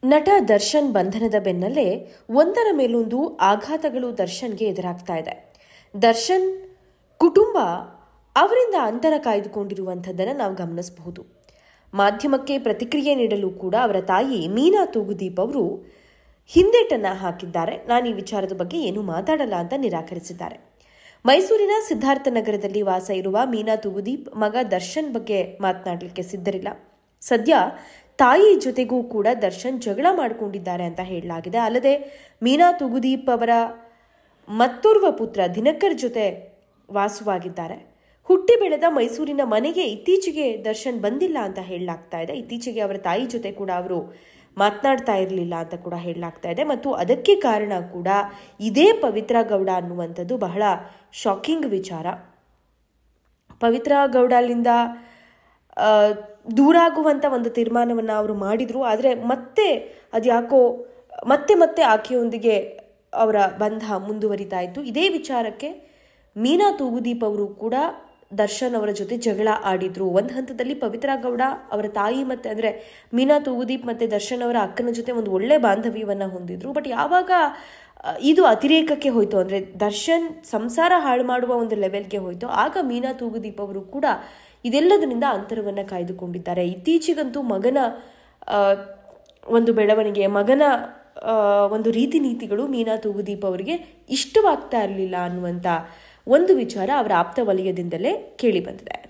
ನಟ ದರ್ಶನ್ ಬಂಧನದ ಬೆನ್ನಲ್ಲೇ ಒಂದರ ಮೇಲೊಂದು ಆಘಾತಗಳು ದರ್ಶನ್ಗೆ ಎದುರಾಗ್ತಾ ಇದೆ. ದರ್ಶನ್ ಕುಟುಂಬ ಅವರಿಂದ ಅಂತರ ಕಾಯ್ದುಕೊಂಡಿರುವಂಥದ್ದನ್ನು ನಾವು ಗಮನಿಸಬಹುದು. ಮಾಧ್ಯಮಕ್ಕೆ ಪ್ರತಿಕ್ರಿಯೆ ನೀಡಲು ಕೂಡ ಅವರ ತಾಯಿ ಮೀನಾ ತೂಗುದೀಪ್ ಅವರು ಹಿಂದೇಟನ್ನು ಹಾಕಿದ್ದಾರೆ. ನಾನು ಈ ವಿಚಾರದ ಬಗ್ಗೆ ಏನೂ ಮಾತಾಡಲ್ಲ ಅಂತ ನಿರಾಕರಿಸಿದ್ದಾರೆ. ಮೈಸೂರಿನ ಸಿದ್ಧಾರ್ಥ ನಗರದಲ್ಲಿ ವಾಸ ಇರುವ ಮೀನಾ ತೂಗುದೀಪ್ ಮಗ ದರ್ಶನ್ ಬಗ್ಗೆ ಮಾತನಾಡಲಿಕ್ಕೆ ಸಿದ್ಧರಿಲ್ಲ. ಸದ್ಯ ತಾಯಿ ಜೊತೆಗೂ ಕೂಡ ದರ್ಶನ್ ಜಗಳ ಮಾಡಿಕೊಂಡಿದ್ದಾರೆ ಅಂತ ಹೇಳಲಾಗಿದೆ. ಅಲ್ಲದೆ ಮೀನಾ ತೂಗುದೀಪ್ ಅವರ ಮತ್ತೋರ್ವ ಪುತ್ರ ದಿನಕರ್ ಜೊತೆ ವಾಸವಾಗಿದ್ದಾರೆ. ಹುಟ್ಟಿ ಬೆಳೆದ ಮೈಸೂರಿನ ಮನೆಗೆ ಇತ್ತೀಚೆಗೆ ದರ್ಶನ್ ಬಂದಿಲ್ಲ ಅಂತ ಹೇಳಲಾಗ್ತಾ ಇದೆ. ಇತ್ತೀಚೆಗೆ ಅವರ ತಾಯಿ ಜೊತೆ ಕೂಡ ಅವರು ಮಾತನಾಡ್ತಾ ಇರಲಿಲ್ಲ ಅಂತ ಕೂಡ ಹೇಳಲಾಗ್ತಾ ಇದೆ. ಮತ್ತು ಅದಕ್ಕೆ ಕಾರಣ ಕೂಡ ಇದೇ ಪವಿತ್ರ ಗೌಡ ಅನ್ನುವಂಥದ್ದು ಬಹಳ ಶಾಕಿಂಗ್ ವಿಚಾರ. ಪವಿತ್ರ ಗೌಡಲಿಂದ ದೂರಾಗುವಂಥ ಒಂದು ತೀರ್ಮಾನವನ್ನು ಅವರು ಮಾಡಿದರು. ಆದರೆ ಮತ್ತೆ ಅದ್ಯಾಕೋ ಮತ್ತೆ ಆಕೆಯೊಂದಿಗೆ ಅವರ ಬಂಧ ಮುಂದುವರಿತಾ ಇತ್ತು. ಇದೇ ವಿಚಾರಕ್ಕೆ ಮೀನಾ ತೂಗುದೀಪ್ ಅವರು ಕೂಡ ದರ್ಶನ್ ಅವರ ಜೊತೆ ಜಗಳ ಆಡಿದ್ರು. ಒಂದು ಹಂತದಲ್ಲಿ ಪವಿತ್ರ ಗೌಡ ಅವರ ತಾಯಿ ಮತ್ತು ಅಂದರೆ ಮೀನಾ ತೂಗುದೀಪ್ ಮತ್ತು ದರ್ಶನ್ ಅವರ ಅಕ್ಕನ ಜೊತೆ ಒಂದು ಒಳ್ಳೆ ಬಾಂಧವ್ಯವನ್ನು ಹೊಂದಿದ್ರು. ಬಟ್ ಯಾವಾಗ ಇದು ಅತಿರೇಕಕ್ಕೆ ಹೋಯಿತು, ಅಂದರೆ ದರ್ಶನ್ ಸಂಸಾರ ಹಾಳು ಮಾಡುವ ಒಂದು ಲೆವೆಲ್ಗೆ ಹೋಯಿತು, ಆಗ ಮೀನಾ ತೂಗುದೀಪ್ ಅವರು ಕೂಡ ಇದೆಲ್ಲದರಿಂದ ಅಂತರವನ್ನು ಕಾಯ್ದುಕೊಂಡಿದ್ದಾರೆ. ಇತ್ತೀಚೆಗಂತೂ ಮಗನ ಒಂದು ಬೆಳವಣಿಗೆ, ಮಗನ ಒಂದು ರೀತಿ ನೀತಿಗಳು ಮೀನಾ ತೂಗುದೀಪ್ ಅವರಿಗೆ ಇಷ್ಟವಾಗ್ತಾ ಇರಲಿಲ್ಲ ಅನ್ನುವಂಥ ಒಂದು ವಿಚಾರ ಅವರ ಆಪ್ತ ವಲಯದಿಂದಲೇ ಕೇಳಿ ಬಂದಿದೆ.